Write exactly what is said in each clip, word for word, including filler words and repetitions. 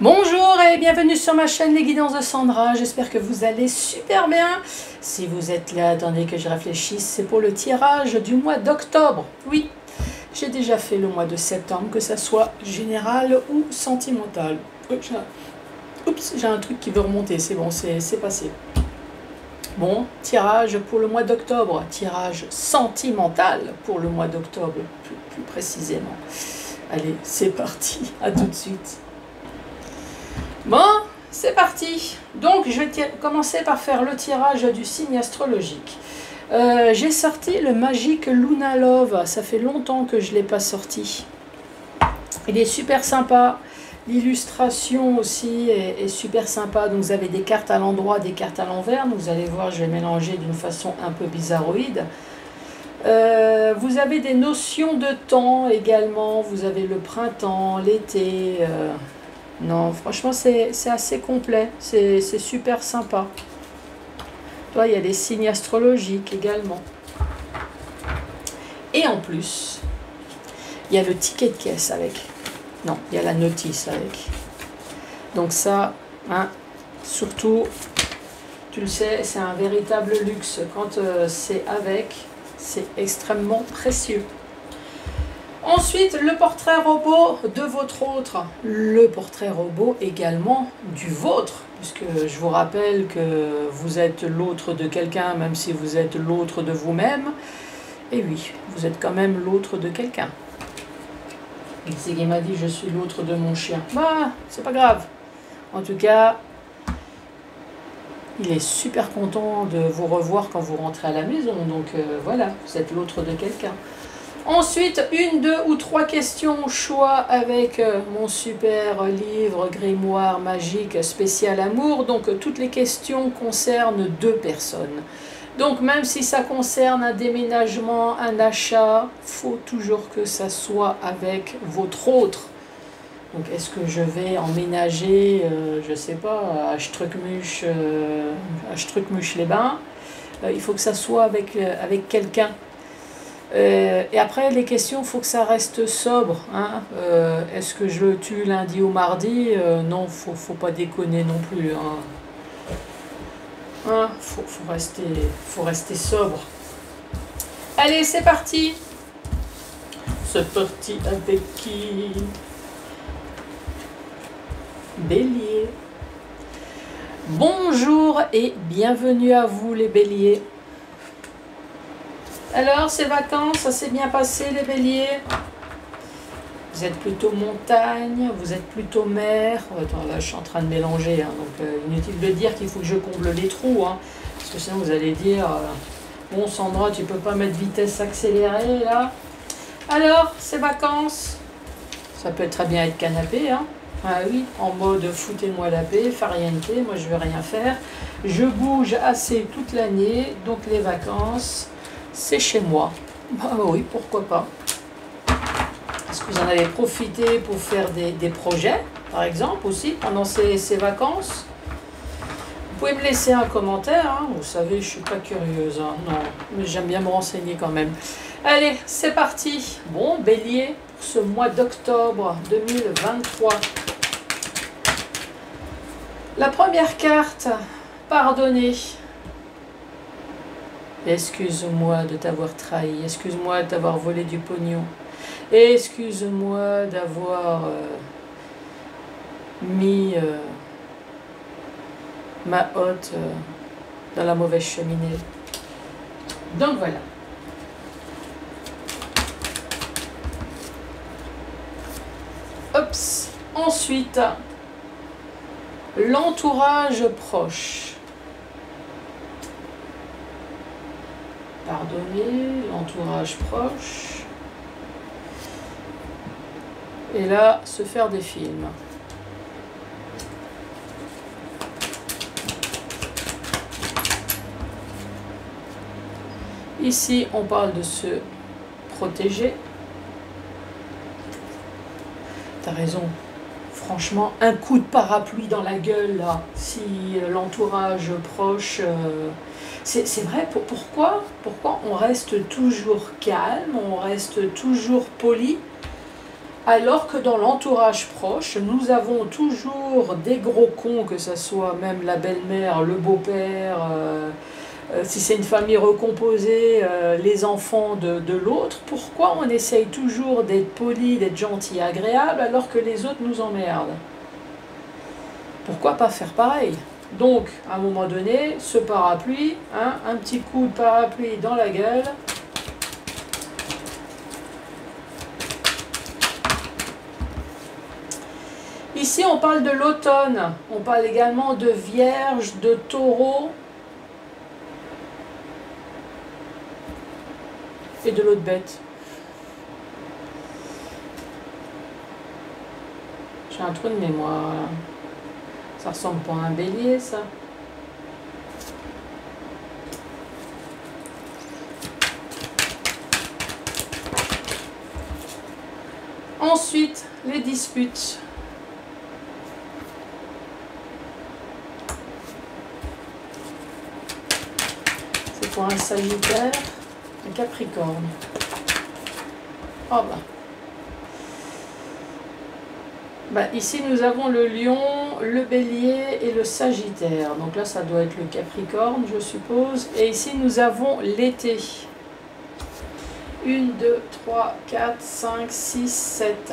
Bonjour et bienvenue sur ma chaîne Les Guidances de Sandra, j'espère que vous allez super bien. Si vous êtes là, attendez que je réfléchisse, c'est pour le tirage du mois d'octobre. Oui, j'ai déjà fait le mois de septembre, que ça soit général ou sentimental. Oups, j'ai un truc qui veut remonter, c'est bon, c'est passé. Bon, tirage pour le mois d'octobre, tirage sentimental pour le mois d'octobre, plus, plus précisément. Allez, c'est parti, à tout de suite. Bon, c'est parti. Donc, je vais commencer par faire le tirage du signe astrologique. Euh, j'ai sorti le Magic Luna Love. Ça fait longtemps que je ne l'ai pas sorti. Il est super sympa. L'illustration aussi est, est super sympa. Donc, vous avez des cartes à l'endroit, des cartes à l'envers. Vous allez voir, je vais mélanger d'une façon un peu bizarroïde. Euh, vous avez des notions de temps également. Vous avez le printemps, l'été... Euh, Non, franchement, c'est assez complet. C'est super sympa. Là, il y a des signes astrologiques également. Et en plus, il y a le ticket de caisse avec. Non, il y a la notice avec. Donc ça, hein, surtout, tu le sais, c'est un véritable luxe. Quand euh, c'est avec, c'est extrêmement précieux. Ensuite, le portrait robot de votre autre. Le portrait robot également du vôtre. Puisque je vous rappelle que vous êtes l'autre de quelqu'un, même si vous êtes l'autre de vous-même. Et oui, vous êtes quand même l'autre de quelqu'un. C'est qui m'a dit je suis l'autre de mon chien. Bah, c'est pas grave. En tout cas, il est super content de vous revoir quand vous rentrez à la maison. Donc euh, voilà, vous êtes l'autre de quelqu'un. Ensuite, une, deux ou trois questions au choix avec mon super livre grimoire magique spécial amour. Donc, toutes les questions concernent deux personnes. Donc, même si ça concerne un déménagement, un achat, il faut toujours que ça soit avec votre autre. Donc, est-ce que je vais emménager, euh, je ne sais pas, à Struckmuch, euh, à Struckmuch-les-Bains? euh, Il faut que ça soit avec, euh, avec quelqu'un. Euh, et après, les questions, il faut que ça reste sobre. Hein. Euh, Est-ce que je le tue lundi ou mardi? euh, Non, il faut, faut pas déconner non plus. Hein. Hein, faut, faut, rester, faut rester sobre. Allez, c'est parti. C'est parti avec qui? Bélier. Bonjour et bienvenue à vous les béliers. Alors, ces vacances, ça s'est bien passé les béliers? Vous êtes plutôt montagne, vous êtes plutôt mer. Oh, attends, là, je suis en train de mélanger, hein, donc euh, inutile de dire qu'il faut que je comble les trous, hein, parce que sinon vous allez dire, euh, bon Sandra, tu peux pas mettre vitesse accélérée là. Alors, ces vacances, ça peut très bien être canapé, hein. Ah oui, en mode foutez-moi la paix, farniente, moi je veux rien faire. Je bouge assez toute l'année, donc les vacances... c'est chez moi. Bah oui, pourquoi pas. Est-ce que vous en avez profité pour faire des, des projets, par exemple, aussi, pendant ces, ces vacances? Vous pouvez me laisser un commentaire, hein. Vous savez, je suis pas curieuse, hein. Non, mais j'aime bien me renseigner quand même. Allez, c'est parti. Bon, bélier, pour ce mois d'octobre deux mille vingt-trois. La première carte, pardonnez. Excuse-moi de t'avoir trahi, excuse-moi de t'avoir volé du pognon, excuse-moi d'avoir euh, mis euh, ma hotte euh, dans la mauvaise cheminée. Donc voilà. Oups. Ensuite, l'entourage proche. Pardonner, l'entourage proche. Et là, se faire des films. Ici, on parle de se protéger. T'as raison. Franchement, un coup de parapluie dans la gueule, là, si l'entourage proche... Euh, c'est vrai, pour, pourquoi, pourquoi on reste toujours calme, on reste toujours poli? Alors que dans l'entourage proche, nous avons toujours des gros cons, que ce soit même la belle-mère, le beau-père, euh, euh, si c'est une famille recomposée, euh, les enfants de, de l'autre. Pourquoi on essaye toujours d'être poli, d'être gentil, agréable, alors que les autres nous emmerdent? Pourquoi pas faire pareil? Donc, à un moment donné, ce parapluie, hein, un petit coup de parapluie dans la gueule. Ici, on parle de l'automne. On parle également de Vierge, de Taureau et de l'autre bête. J'ai un trou de mémoire. Là. Ça ressemble pas à un bélier, ça. Ensuite, les disputes. C'est pour un Sagittaire, un Capricorne. Oh bah. Bah, ici, nous avons le Lion, le Bélier et le Sagittaire. Donc là, ça doit être le Capricorne, je suppose. Et ici, nous avons l'été. un, deux, trois, quatre, cinq, six, sept.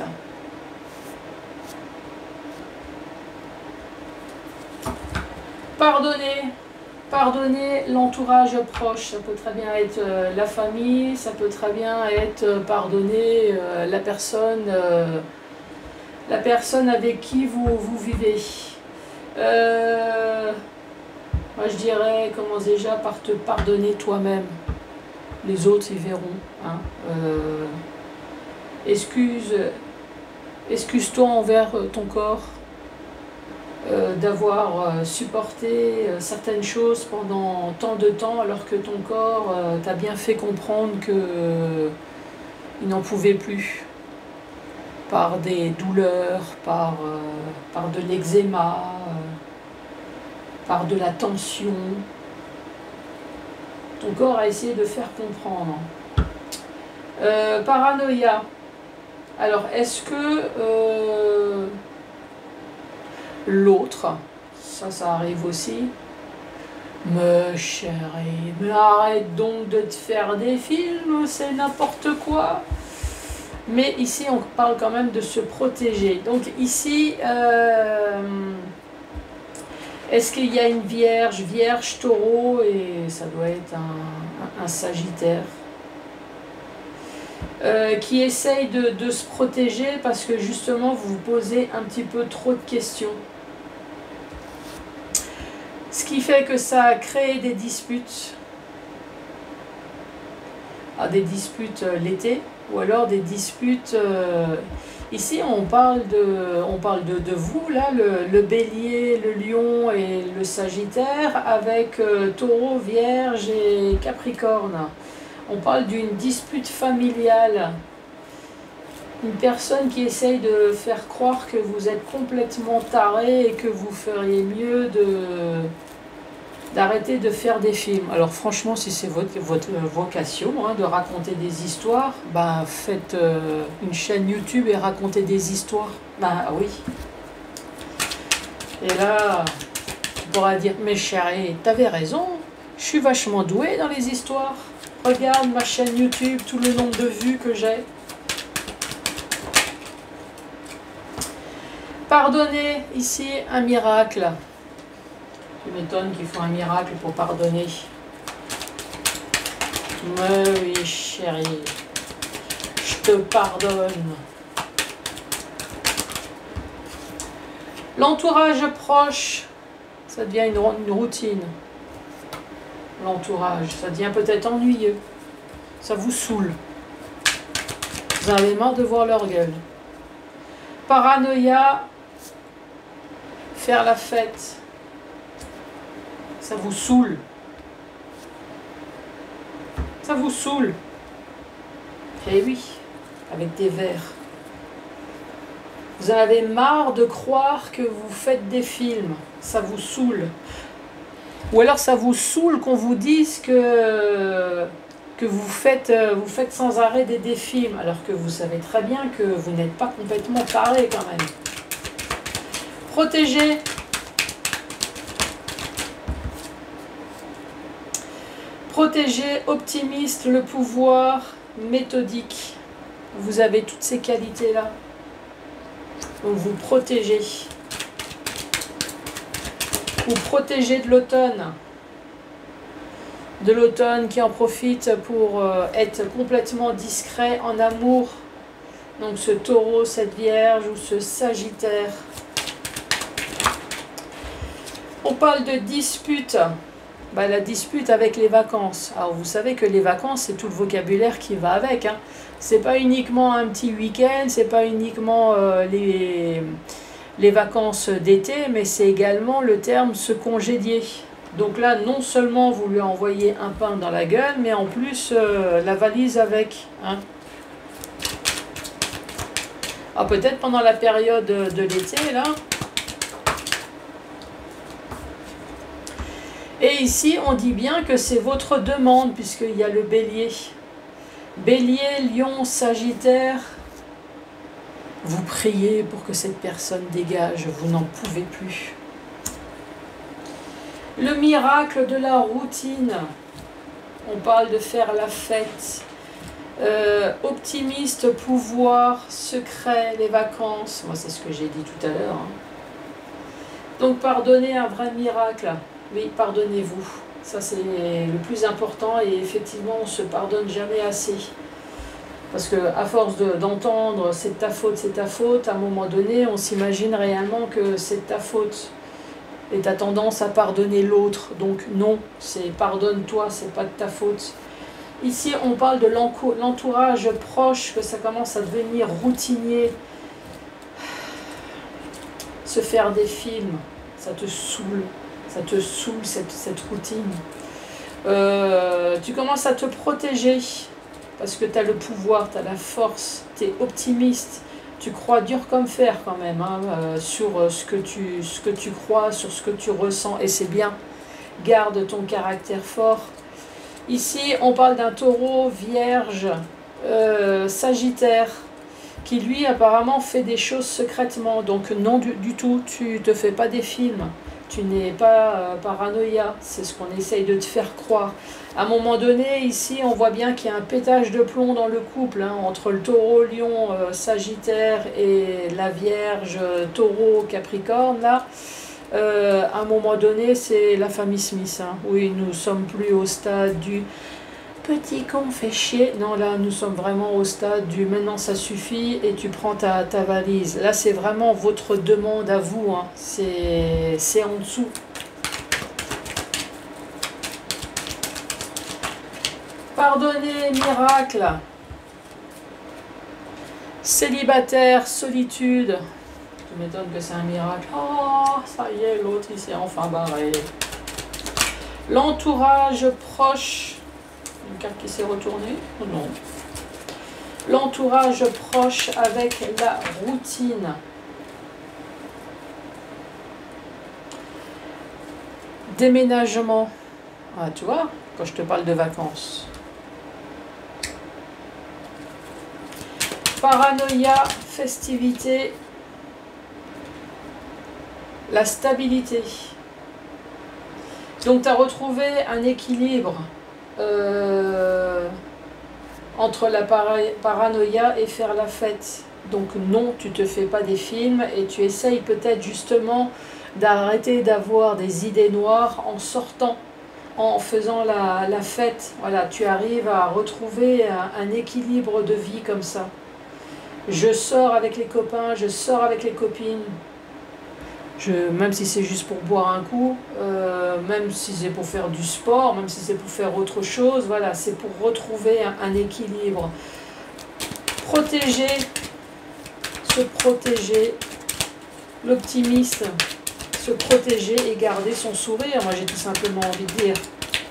Pardonner. Pardonner l'entourage proche. Ça peut très bien être euh, la famille, ça peut très bien être euh, pardonner euh, la personne... Euh, la personne avec qui vous, vous vivez. Euh, moi je dirais, commence déjà par te pardonner toi-même. Les autres ils verront. Hein. Euh, excuse, excuse-toi envers ton corps euh, d'avoir euh, supporté euh, certaines choses pendant tant de temps alors que ton corps euh, t'a bien fait comprendre que euh, il n'en pouvait plus. Par des douleurs, par, euh, par de l'eczéma, euh, par de la tension. Ton corps a essayé de faire comprendre. Euh, paranoïa. Alors, est-ce que euh, l'autre, ça, ça arrive aussi, mais chérie, mais arrête donc de te faire des films, c'est n'importe quoi. Mais ici, on parle quand même de se protéger. Donc ici, euh, est-ce qu'il y a une Vierge, Vierge, Taureau, et ça doit être un, un, un Sagittaire, euh, qui essaye de, de se protéger parce que justement, vous vous posez un petit peu trop de questions. Ce qui fait que ça a créé des disputes. Ah, des disputes euh, l'été. Ou alors des disputes, euh, ici on parle de, on parle de, de vous, là, le, le bélier, le lion et le sagittaire, avec euh, taureau, vierge et capricorne. On parle d'une dispute familiale. Une personne qui essaye de faire croire que vous êtes complètement taré et que vous feriez mieux de... d'arrêter de faire des films. Alors franchement, si c'est votre, votre vocation hein, de raconter des histoires, ben faites euh, une chaîne YouTube et racontez des histoires. Ben oui. Et là, tu pourras dire, mais chérie, t'avais raison, je suis vachement douée dans les histoires. Regarde ma chaîne YouTube, tout le nombre de vues que j'ai. Pardonnez, ici, un miracle. Tu m'étonnes qu'ils font un miracle pour pardonner. Mais oui, chérie, je te pardonne. L'entourage proche, ça devient une, une routine. L'entourage, ça devient peut-être ennuyeux. Ça vous saoule. Vous en avez marre de voir leur gueule. Paranoïa, faire la fête. Ça vous saoule. Ça vous saoule. Eh oui, avec des verres. Vous en avez marre de croire que vous faites des films. Ça vous saoule. Ou alors ça vous saoule qu'on vous dise que, que vous faites, euh, vous faites sans arrêt des défis, alors que vous savez très bien que vous n'êtes pas complètement taré quand même. Protégé. Protégé, optimiste, le pouvoir, méthodique. Vous avez toutes ces qualités-là. Donc vous protégez. Vous protégez de l'automne. De l'automne qui en profite pour euh, être complètement discret en amour. Donc ce taureau, cette vierge ou ce sagittaire. On parle de dispute. Bah, la dispute avec les vacances. Alors vous savez que les vacances, c'est tout le vocabulaire qui va avec. Hein. C'est pas uniquement un petit week-end, c'est pas uniquement euh, les, les vacances d'été, mais c'est également le terme se congédier. Donc là, non seulement vous lui envoyez un pain dans la gueule, mais en plus euh, la valise avec. Hein. Alors peut-être pendant la période de l'été, là. Et ici, on dit bien que c'est votre demande, puisqu'il y a le bélier. Bélier, lion, sagittaire. Vous priez pour que cette personne dégage, vous n'en pouvez plus. Le miracle de la routine. On parle de faire la fête. Euh, optimiste, pouvoir, secret, les vacances. Moi, c'est ce que j'ai dit tout à l'heure. Hein. Donc, pardonner un vrai miracle. Oui, pardonnez-vous. Ça, c'est le plus important et effectivement, on ne se pardonne jamais assez. Parce qu'à force d'entendre de, c'est ta faute, c'est ta faute, à un moment donné, on s'imagine réellement que c'est ta faute. Et tu as tendance à pardonner l'autre. Donc non, c'est pardonne-toi, c'est pas de ta faute. Ici, on parle de l'entourage proche, que ça commence à devenir routinier. Se faire des films, ça te saoule. Ça te saoule, cette, cette routine. Euh, tu commences à te protéger parce que tu as le pouvoir, tu as la force, tu es optimiste. Tu crois dur comme fer quand même hein, euh, sur ce que, tu, ce que tu crois, sur ce que tu ressens. Et c'est bien. Garde ton caractère fort. Ici, on parle d'un taureau, vierge, euh, sagittaire, qui lui apparemment fait des choses secrètement. Donc non du, du tout, tu ne te fais pas des films. Tu n'es pas euh, paranoïa, c'est ce qu'on essaye de te faire croire. À un moment donné, ici, on voit bien qu'il y a un pétage de plomb dans le couple, hein, entre le taureau, lion, euh, sagittaire et la vierge, taureau, capricorne. Là, euh, à un moment donné, c'est la famille Smith. Hein. Oui, nous ne sommes plus au stade du petit con fait chier. Non, là, nous sommes vraiment au stade du maintenant ça suffit et tu prends ta, ta valise. Là, c'est vraiment votre demande à vous. Hein. C'est en dessous. Pardonner, miracle. Célibataire, solitude. Je m'étonne que c'est un miracle. Oh, ça y est, l'autre, il s'est enfin barré. L'entourage proche. Une carte qui s'est retournée ou non? L'entourage proche avec la routine. Déménagement. Ah, tu vois, quand je te parle de vacances. Paranoïa, festivité. La stabilité. Donc, tu as retrouvé un équilibre. Euh, entre la para paranoïa et faire la fête. Donc non, tu te fais pas des films et tu essayes peut-être justement d'arrêter d'avoir des idées noires en sortant, en faisant la, la fête. Voilà, tu arrives à retrouver un, un équilibre de vie comme ça. Je sors avec les copains, je sors avec les copines. Je, même si c'est juste pour boire un coup, euh, même si c'est pour faire du sport, même si c'est pour faire autre chose, voilà, c'est pour retrouver un, un équilibre. Protéger, se protéger, l'optimiste, se protéger et garder son sourire, moi j'ai tout simplement envie de dire.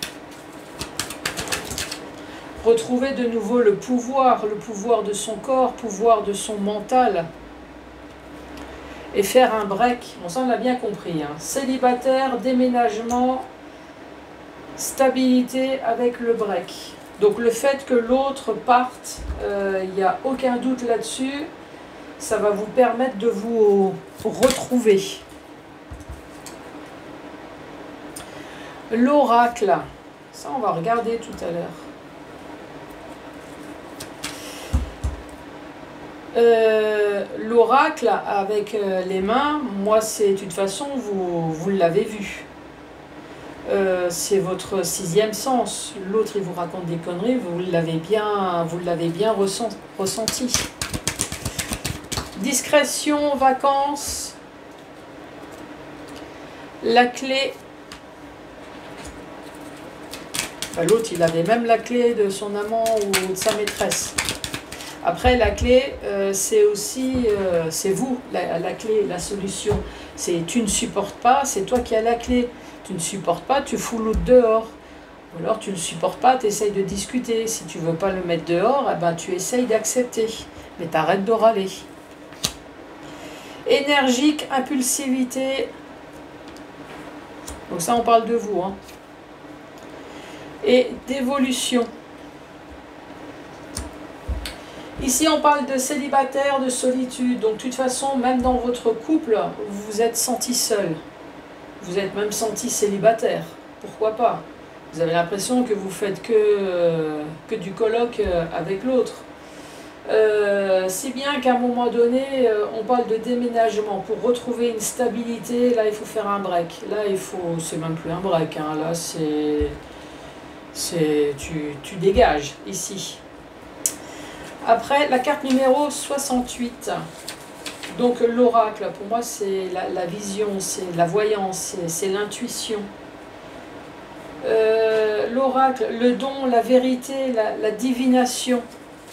Retrouver de nouveau le pouvoir, le pouvoir de son corps, pouvoir de son mental. Et faire un break, bon ça on l'a bien compris, hein. Célibataire, déménagement, stabilité avec le break. Donc le fait que l'autre parte, il euh, n'y a aucun doute là-dessus, ça va vous permettre de vous retrouver. L'oracle, ça on va regarder tout à l'heure. Euh, L'oracle avec euh, les mains, moi c'est de toute façon, vous, vous l'avez vu. Euh, c'est votre sixième sens. L'autre il vous raconte des conneries, vous l'avez bien, vous l'avez bien ressent, ressenti. Discrétion, vacances, la clé. Enfin, l'autre il avait même la clé de son amant ou de sa maîtresse. Après, la clé, euh, c'est aussi, euh, c'est vous, la, la clé, la solution. C'est tu ne supportes pas, c'est toi qui as la clé. Tu ne supportes pas, tu fous l'autre dehors. Ou alors tu ne supportes pas, tu essayes de discuter. Si tu ne veux pas le mettre dehors, eh ben, tu essayes d'accepter. Mais tu arrêtes de râler. Énergique, impulsivité. Donc ça, on parle de vous. Hein. Et d'évolution. Ici, on parle de célibataire, de solitude. Donc, de toute façon, même dans votre couple, vous vous êtes senti seul. Vous êtes même senti célibataire. Pourquoi pas? Vous avez l'impression que vous faites que, euh, que du colloque avec l'autre. Euh, si bien qu'à un moment donné, euh, on parle de déménagement. Pour retrouver une stabilité, là, il faut faire un break. Là, il faut... C'est même plus un break. Hein. Là, c'est... c'est tu, tu dégages, ici. Après, la carte numéro soixante-huit. Donc l'oracle, pour moi, c'est la, la vision, c'est la voyance, c'est l'intuition. Euh, l'oracle, le don, la vérité, la, la divination.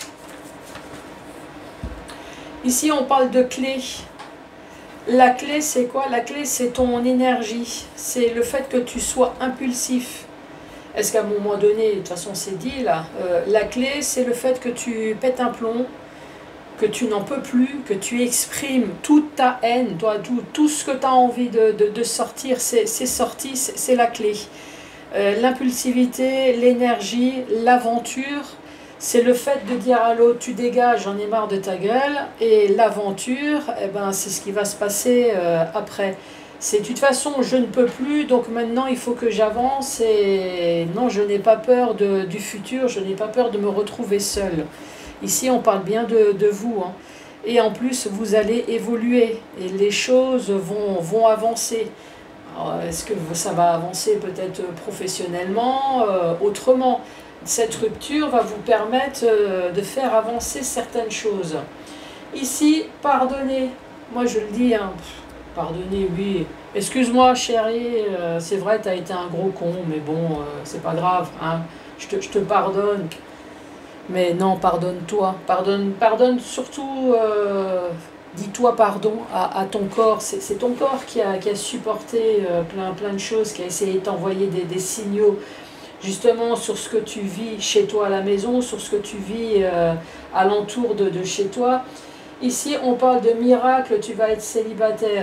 Ici, on parle de clé. La clé, c'est quoi? La clé, c'est ton énergie. C'est le fait que tu sois impulsif. Est-ce qu'à un moment donné, de toute façon c'est dit là, euh, la clé c'est le fait que tu pètes un plomb, que tu n'en peux plus, que tu exprimes toute ta haine, toi, tout, tout ce que tu as envie de, de, de sortir, c'est sorti, c'est la clé. Euh, L'impulsivité, l'énergie, l'aventure, c'est le fait de dire à l'autre tu dégages, j'en ai marre de ta gueule, et l'aventure, eh ben, c'est ce qui va se passer euh, après. C'est de toute façon, je ne peux plus, donc maintenant il faut que j'avance et non, je n'ai pas peur de, du futur, je n'ai pas peur de me retrouver seule. Ici, on parle bien de, de vous. Hein. Et en plus, vous allez évoluer et les choses vont, vont avancer. Est-ce que ça va avancer peut-être professionnellement, euh, autrement? Cette rupture va vous permettre euh, de faire avancer certaines choses. Ici, pardonnez. Moi, je le dis, hein, pardonnez, oui. Excuse-moi, chérie, euh, c'est vrai, tu as été un gros con, mais bon, euh, c'est pas grave, hein, je te, je te pardonne. Mais non, pardonne-toi. Pardonne, pardonne surtout, euh, dis-toi pardon à, à ton corps. C'est ton corps qui a, qui a supporté euh, plein, plein de choses, qui a essayé de t'envoyer des, des signaux, justement, sur ce que tu vis chez toi à la maison, sur ce que tu vis euh, alentour de, de chez toi. Ici, on parle de miracle, tu vas être célibataire.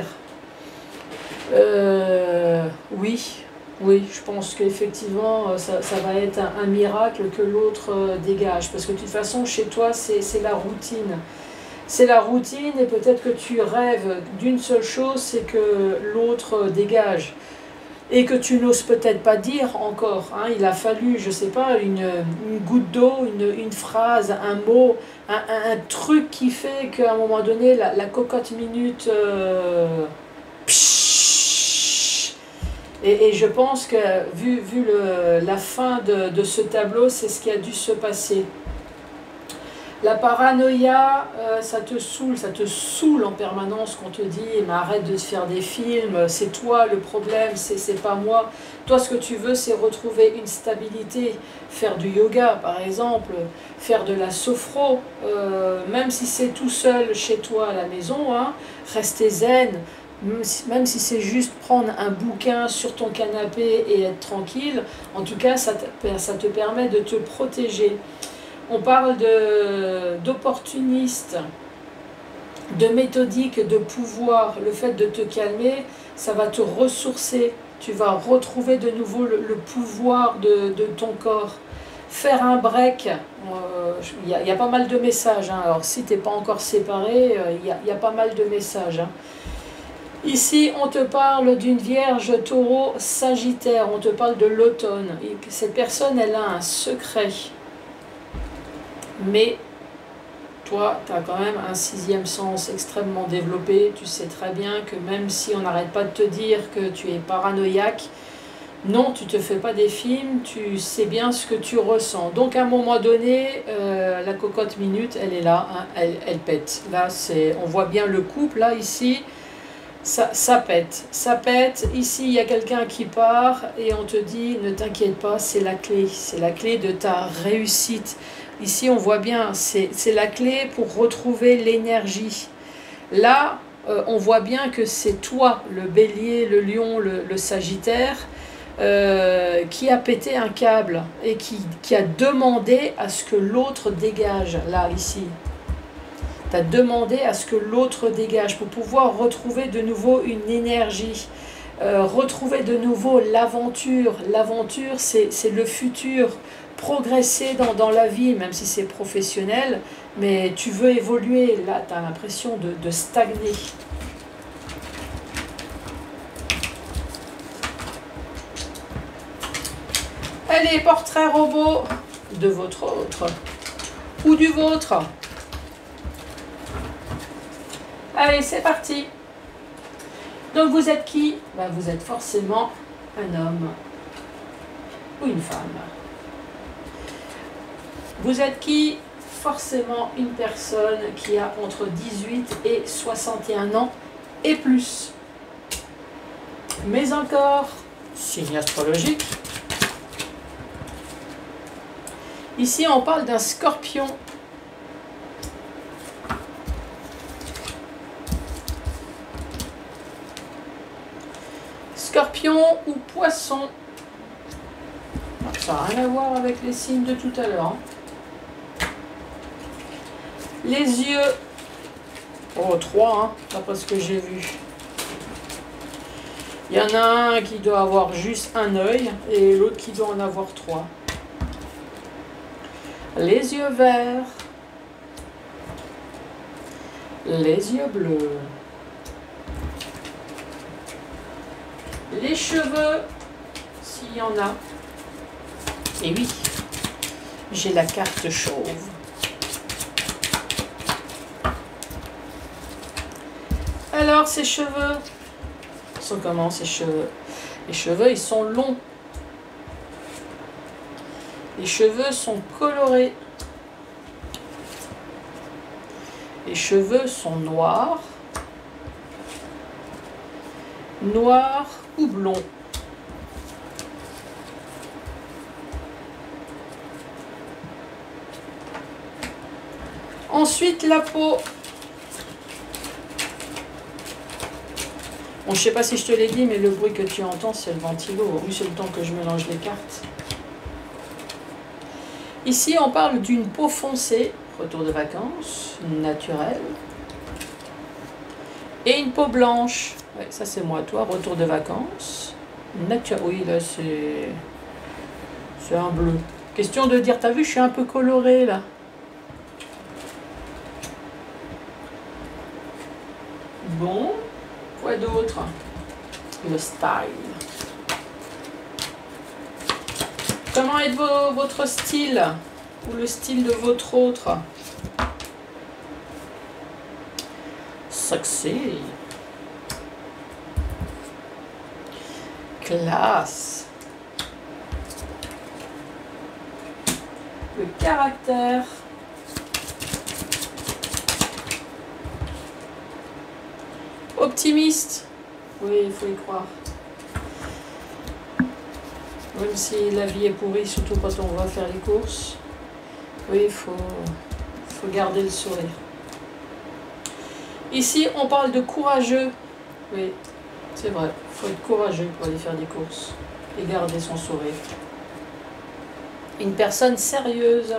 Euh, oui, oui, je pense qu'effectivement, ça, ça va être un, un miracle que l'autre euh, dégage. Parce que de toute façon, chez toi, c'est la routine. C'est la routine et peut-être que tu rêves d'une seule chose, c'est que l'autre dégage. Et que tu n'oses peut-être pas dire encore. Hein, il a fallu, je ne sais pas, une, une goutte d'eau, une, une phrase, un mot, un, un, un truc qui fait qu'à un moment donné, la, la cocotte minute... Euh, et, et je pense que, vu, vu le, la fin de, de ce tableau, c'est ce qui a dû se passer. La paranoïa, euh, ça te saoule, ça te saoule en permanence qu'on te dit mais arrête de te faire des films, c'est toi le problème, c'est pas moi. Toi ce que tu veux c'est retrouver une stabilité, faire du yoga par exemple, faire de la sophro, euh, même si c'est tout seul chez toi à la maison, hein, rester zen, même si, même si c'est juste prendre un bouquin sur ton canapé et être tranquille, en tout cas ça te, ça te permet de te protéger. On parle d'opportuniste, de, de méthodique, de pouvoir. Le fait de te calmer, ça va te ressourcer. Tu vas retrouver de nouveau le, le pouvoir de, de ton corps. faire un break. Il euh, y, y a pas mal de messages. Hein. Alors, si tu n'es pas encore séparé, il euh, y, y a pas mal de messages. Hein. Ici, on te parle d'une Vierge, Taureau, Sagittaire. On te parle de l'automne. Cette personne, elle a un secret. Mais toi, tu as quand même un sixième sens extrêmement développé. Tu sais très bien que même si on n'arrête pas de te dire que tu es paranoïaque, non, tu ne te fais pas des films, tu sais bien ce que tu ressens. Donc à un moment donné, euh, la cocotte minute, elle est là, hein, elle, elle pète. Là, c'est, on voit bien le couple, là, ici, ça, ça pète. Ça pète, ici, il y a quelqu'un qui part et on te dit, ne t'inquiète pas, c'est la clé. C'est la clé de ta réussite. Ici, on voit bien, c'est la clé pour retrouver l'énergie. Là, euh, on voit bien que c'est toi, le bélier, le lion, le, le sagittaire, Euh, qui a pété un câble et qui, qui a demandé à ce que l'autre dégage, là, ici. Tu as demandé à ce que l'autre dégage pour pouvoir retrouver de nouveau une énergie, euh, retrouver de nouveau l'aventure. L'aventure, c'est le futur, progresser dans, dans la vie, même si c'est professionnel, mais tu veux évoluer, là, tu as l'impression de, de stagner. Allez, portrait robot de votre autre ou du vôtre. Allez, c'est parti. Donc vous êtes qui? Ben, vous êtes forcément un homme ou une femme. Vous êtes qui? Forcément une personne qui a entre dix-huit et soixante et un ans et plus. Mais encore, signe astrologique. Ici, on parle d'un scorpion. Scorpion ou poisson. Ça n'a rien à voir avec les signes de tout à l'heure. Hein. Les yeux. Oh, trois, hein, d'après ce que j'ai vu. Il y en a un qui doit avoir juste un œil et l'autre qui doit en avoir trois. Les yeux verts, les yeux bleus, les cheveux, s'il y en a. Et oui, j'ai la carte chauve. Alors, ces cheveux, ils sont comment ces cheveux? Les cheveux, ils sont longs. Les cheveux sont colorés. Les cheveux sont noirs. Noir ou blond. Ensuite, la peau. Bon, je sais pas si je te l'ai dit, mais le bruit que tu entends, c'est le ventilo. Oui, c'est le temps que je mélange les cartes. Ici, on parle d'une peau foncée, retour de vacances, naturelle. Et une peau blanche. Ouais, ça, c'est moi, toi, retour de vacances. Nature. Oui, là, c'est... C'est un bleu. Question de dire, t'as vu, je suis un peu colorée, là. Bon. Quoi d'autre? Le style. Comment est vo votre style? Ou le style de votre autre? Sexy. Classe. Le caractère. Optimiste. Oui, il faut y croire. Même si la vie est pourrie, surtout quand on va faire les courses. Oui, il faut, faut garder le sourire. Ici, on parle de courageux. Oui, c'est vrai. Il faut être courageux pour aller faire des courses et garder son sourire. Une personne sérieuse.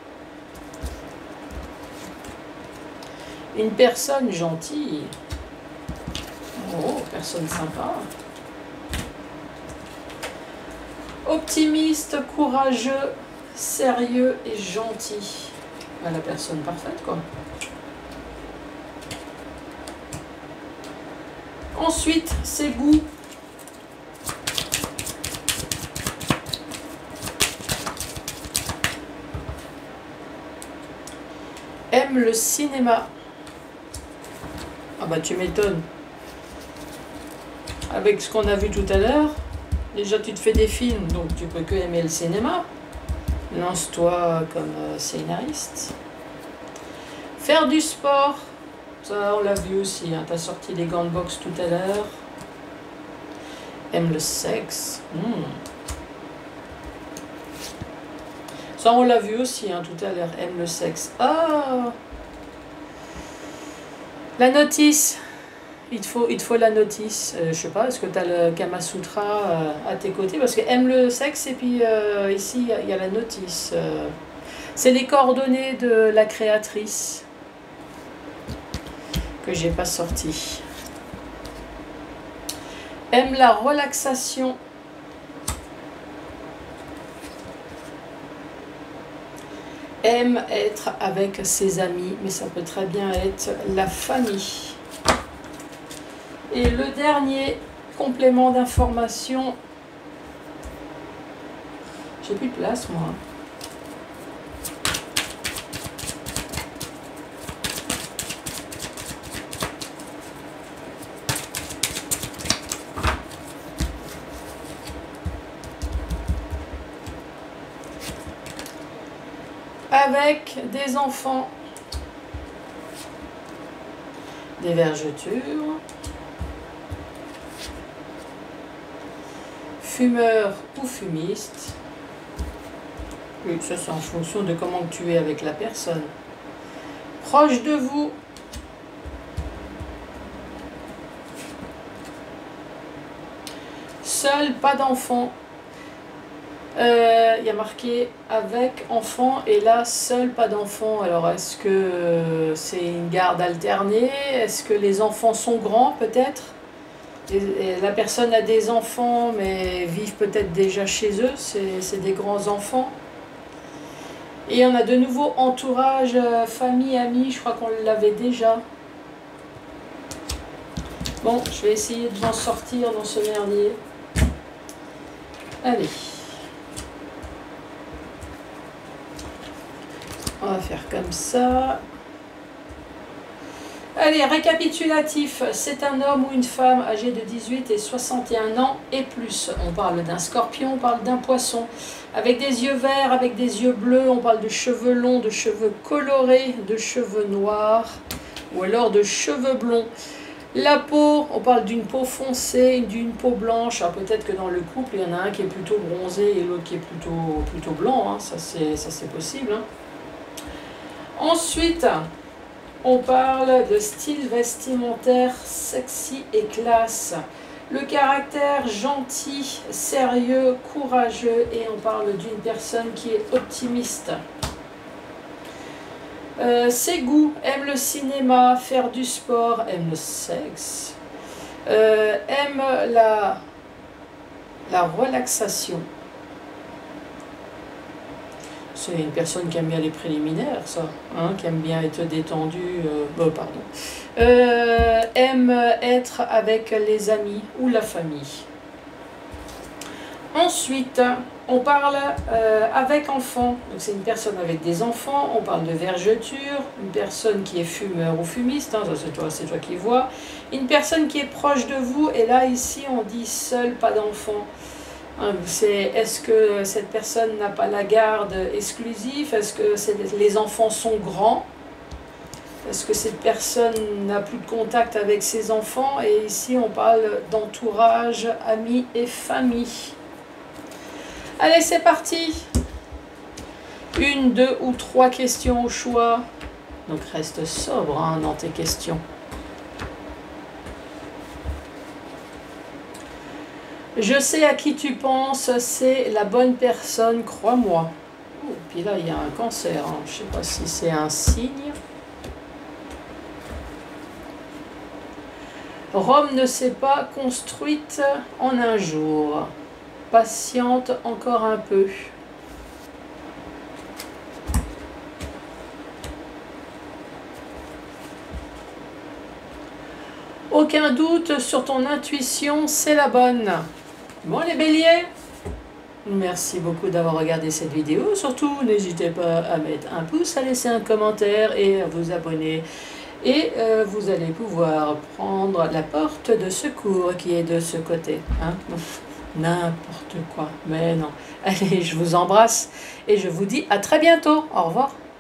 Une personne gentille. Oh, personne sympa. Optimiste, courageux, sérieux et gentil. À la personne parfaite, quoi. Ensuite, ses goûts. Aime le cinéma. Ah bah tu m'étonnes. Avec ce qu'on a vu tout à l'heure, déjà tu te fais des films, donc tu peux que aimer le cinéma. Lance-toi comme euh, scénariste. Faire du sport. Ça, on l'a vu aussi, hein. Tu as sorti les gants de boxe tout à l'heure. Aime le sexe. Mmh. Ça, on l'a vu aussi, hein, tout à l'heure. Aime le sexe. Ah! La notice. Il te faut, il te faut la notice. Euh, je sais pas, est-ce que tu as le Kama Sutra euh, à tes côtés? Parce que aime le sexe, et puis euh, ici, il y, y a la notice. Euh, C'est les coordonnées de la créatrice que j'ai pas sorti. Aime la relaxation. Aime être avec ses amis, mais ça peut très bien être la famille. Et le dernier complément d'information, j'ai plus de place moi. Avec des enfants, des vergetures, fumeurs ou fumistes. Oui, ça c'est en fonction de comment tu es avec la personne. Proche de vous. Seul, pas d'enfant. Euh, il y a marqué avec enfant et là seul pas d'enfant. Alors est-ce que c'est une garde alternée? Est-ce que les enfants sont grands peut-être? La personne a des enfants mais vivent peut-être déjà chez eux, c'est des grands enfants. Et on a de nouveau entourage, famille, amis, je crois qu'on l'avait déjà. Bon, je vais essayer de m'en sortir dans ce merdier. Allez. On va faire comme ça. Allez, récapitulatif. C'est un homme ou une femme âgée de dix-huit et soixante et un ans et plus. On parle d'un scorpion, on parle d'un poisson. Avec des yeux verts, avec des yeux bleus. On parle de cheveux longs, de cheveux colorés, de cheveux noirs ou alors de cheveux blonds. La peau, on parle d'une peau foncée, d'une peau blanche. Alors peut-être que dans le couple, il y en a un qui est plutôt bronzé et l'autre qui est plutôt, plutôt blanc. Hein. Ça c'est possible. Hein. Ensuite, on parle de style vestimentaire sexy et classe. Le caractère gentil, sérieux, courageux et on parle d'une personne qui est optimiste. Euh, ses goûts, aime le cinéma, faire du sport, aime le sexe, euh, aime la, la relaxation. C'est une personne qui aime bien les préliminaires, ça, hein, qui aime bien être détendue, euh, bon, pardon. Euh, aime être avec les amis ou la famille. Ensuite, on parle euh, avec enfants. Donc c'est une personne avec des enfants. On parle de vergeture, une personne qui est fumeur ou fumiste, hein, ça c'est toi, c'est toi qui vois. Une personne qui est proche de vous, et là ici on dit seul, pas d'enfant. C'est est-ce que cette personne n'a pas la garde exclusive? Est-ce que les enfants sont grands? Est-ce que cette personne n'a plus de contact avec ses enfants? Et ici on parle d'entourage, amis et famille. Allez, c'est parti. Une, deux ou trois questions au choix. Donc reste sobre hein, dans tes questions. Je sais à qui tu penses, c'est la bonne personne, crois-moi. Oh, puis là, il y a un cancer. Hein. Je ne sais pas si c'est un signe. Rome ne s'est pas construite en un jour. Patiente encore un peu. Aucun doute sur ton intuition, c'est la bonne. Bon les béliers, merci beaucoup d'avoir regardé cette vidéo. Surtout, n'hésitez pas à mettre un pouce, à laisser un commentaire et à vous abonner. Et euh, vous allez pouvoir prendre la porte de secours qui est de ce côté. Hein? N'importe quoi, mais non. Allez, je vous embrasse et je vous dis à très bientôt. Au revoir.